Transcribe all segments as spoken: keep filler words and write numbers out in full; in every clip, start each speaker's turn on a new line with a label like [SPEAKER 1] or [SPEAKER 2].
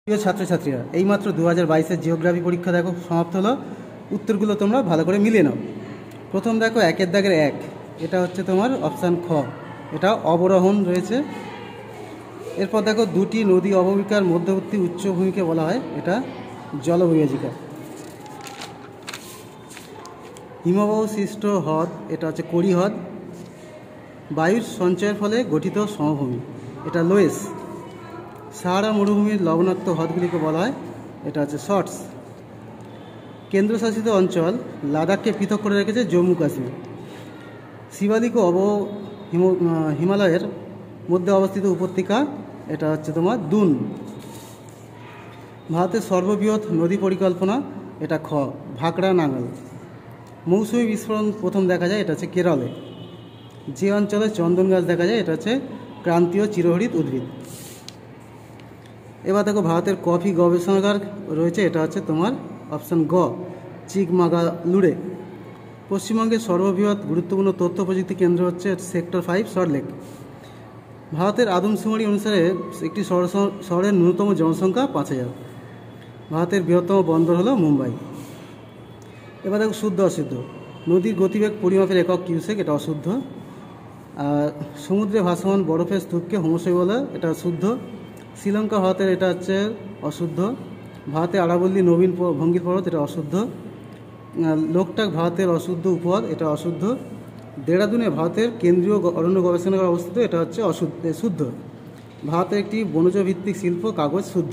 [SPEAKER 1] প্রিয় ছাত্রছাত্রীরা, এইমাত্র দু হাজার বাইশের জিওগ্রাফি পরীক্ষা দেখো সমাপ্ত হলো। উত্তরগুলো তোমরা ভালো করে মিলিয়ে নাও। প্রথম দেখো একের দাগের এক, এটা হচ্ছে তোমার অপশান খ, এটা অবরোহণ রয়েছে। এরপর দেখো দুটি নদী অববাহিকার মধ্যবর্তী উচ্চভূমিকে বলা হয়, এটা জলবিভাজিকা। হিমবাহ সৃষ্ট হ্রদ, এটা হচ্ছে কড়ি হ্রদ। বায়ুর সঞ্চয়ের ফলে গঠিত সমভূমি, এটা লোয়েস। সাহারা মরুভূমির লবণাক্ত হ্রদগুলিকে বলা হয়, এটা হচ্ছে শর্টস। কেন্দ্রশাসিত অঞ্চল লাদাখকে পৃথক করে রেখেছে জম্মু কাশ্মীর। শিবালিক ও অব হিমালয়ের মধ্যে অবস্থিত উপত্যকা, এটা হচ্ছে তোমার দুন। ভারতের সর্ববৃহৎ নদী পরিকল্পনা, এটা খ, ভাকরা নাঙ্গল। মৌসুমী বিস্ফোরণ প্রথম দেখা যায়, এটা হচ্ছে কেরলে। যে অঞ্চলে চন্দন গাছ দেখা যায়, এটা হচ্ছে ক্রান্তীয় চিরহরিৎ উদ্ভিদ। এবার দেখো ভারতের কফি গবেষণাগার রয়েছে, এটা হচ্ছে তোমার অপশান গ, চিকমাগালুরে। পশ্চিমবঙ্গের সর্ববৃহৎ গুরুত্বপূর্ণ তথ্য প্রযুক্তি কেন্দ্র হচ্ছে সেক্টর ফাইভ, সল্টলেক। ভারতের আদমশুমারি অনুসারে একটি শহরের ন্যূনতম জনসংখ্যা পাঁচ হাজার। ভারতের বৃহত্তম বন্দর হলো মুম্বাই। এবার দেখো শুদ্ধ অশুদ্ধ। নদীর গতিবেগ পরিমাপের একক কিউসেক, এটা অশুদ্ধ। আর সমুদ্রে ভাসমান বরফের স্তূপকে হোমোসই বলে, এটা শুদ্ধ। শ্রীলঙ্কা ভারতের, এটা হচ্ছে অশুদ্ধ। ভারতে আরাবল্লী নবীন ভঙ্গির পর্বত, এটা অশুদ্ধ। লোকটাক ভারতের অশুদ্ধ উপহ্রদ, এটা অশুদ্ধ। দেরাদুনে ভারতের কেন্দ্রীয় অরণ্য গবেষণাগার অবস্থিত, এটা হচ্ছে অশুদ্ধ শুদ্ধ। ভারতের একটি বনজ ভিত্তিক শিল্প কাগজ, শুদ্ধ।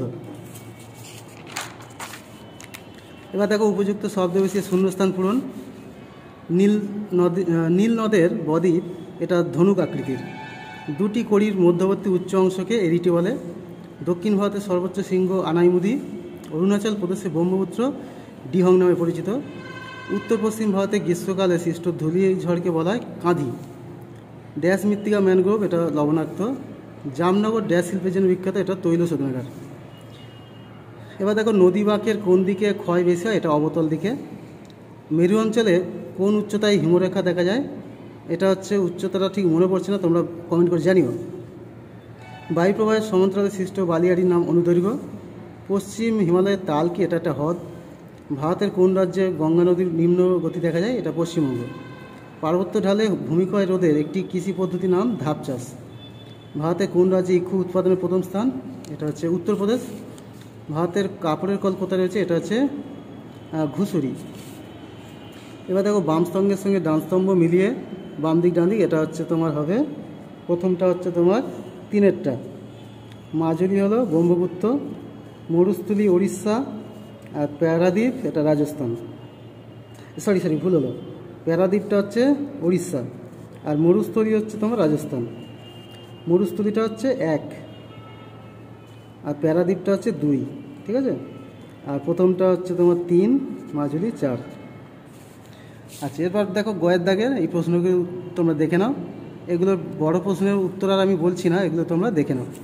[SPEAKER 1] এবার দেখো উপযুক্ত শব্দ বসিয়ে শূন্যস্থান পূরণ। নীল নদী নীল নদের বদ্বীপ, এটা ধনুক আকৃতির। দুটি কড়ির মধ্যবর্তী উচ্চ অংশকে এরিটি বলে। দক্ষিণ ভারতের সর্বোচ্চ শৃঙ্গ আনাইমুদি। অরুণাচল প্রদেশে ব্রহ্মপুত্র ডিহং নামে পরিচিত। উত্তর পশ্চিম ভারতে গ্রীষ্মকালে সৃষ্ট ধূলি ঝড়কে বলা হয় কাঁধি। ড্যাশ মৃত্তিকা ম্যানগ্রোভ, এটা লবণাক্ত। জামনগর ড্যাশ শিল্পের জন্য বিখ্যাত, এটা তৈল শোধনাগার। এবার দেখো নদী বাঁকের কোন দিকে ক্ষয় বেশি হয়, এটা অবতল দিকে। মেরু অঞ্চলে কোন উচ্চতায় হিমরেখা দেখা যায়, এটা হচ্ছে উচ্চতাটা ঠিক মনে পড়ছে না, তোমরা কমেন্ট করে জানিও। বায়ুপ্রবাহের সমান্তরালে সৃষ্ট বালিয়াড়ির নাম অনুদৈর্ঘ্য। পশ্চিম হিমালয়ের তাল কি, এটা একটা হ্রদ। ভারতের কোন রাজ্যে গঙ্গা নদীর নিম্ন গতি দেখা যায়, এটা পশ্চিমবঙ্গ। পার্বত্য ঢালে ভূমিক্ষয় রোধের একটি কৃষি পদ্ধতির নাম ধাপ চাষ। ভারতের কোন রাজ্যে ইক্ষু উৎপাদনের প্রথম স্থান, এটা হচ্ছে উত্তরপ্রদেশ। ভারতের কাপড়ের কল কোথায় রয়েছে, এটা হচ্ছে ঘুষুরি। এবার দেখো বাম স্তম্ভের সঙ্গে ডান স্তম্ভ মিলিয়ে বাম দিক ডান দিক, এটা হচ্ছে তোমার হবে প্রথমটা হচ্ছে তোমার তিনেরটা। মাজুলি হলো ব্রহ্মপুত্র, মরুস্থলী উড়িষ্যা, আর প্যারাদ্বীপ এটা রাজস্থান। সরি সরি ভুল হলো, প্যারাদ্বীপটা হচ্ছে উড়িষ্যা আর মরুস্থলী হচ্ছে তোমার রাজস্থান। মরুস্থলীটা হচ্ছে এক আর প্যারাদ্বীপটা হচ্ছে দুই, ঠিক আছে। আর প্রথমটা হচ্ছে তোমার তিন, মাজুলি চার। আচ্ছা, এরপর দেখো গয়ের দাগের এই প্রশ্নগুলো তোমরা দেখে নাও। এগুলোর বড় প্রশ্নের উত্তর আর আমি বলছি না, এগুলো তোমরা দেখে নাও।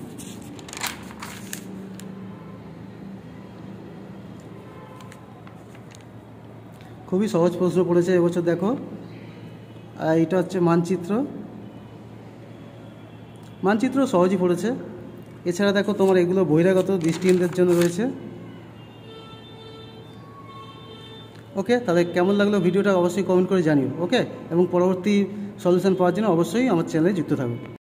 [SPEAKER 1] খুবই সহজ প্রশ্ন পড়েছে এবছর দেখো। আর এটা হচ্ছে মানচিত্র। মানচিত্র সহজই পড়েছে। এছাড়া দেখো তোমার এগুলো বহিরাগত দৃষ্টিহীনদের জন্য রয়েছে। ওকে, তাহলে কেমন লাগলো ভিডিওটা অবশ্যই কমেন্ট করে জানিও। ওকে, এবং পরবর্তী সলিউশন পাওয়ার জন্য অবশ্যই আমার চ্যানেলে যুক্ত থাকো।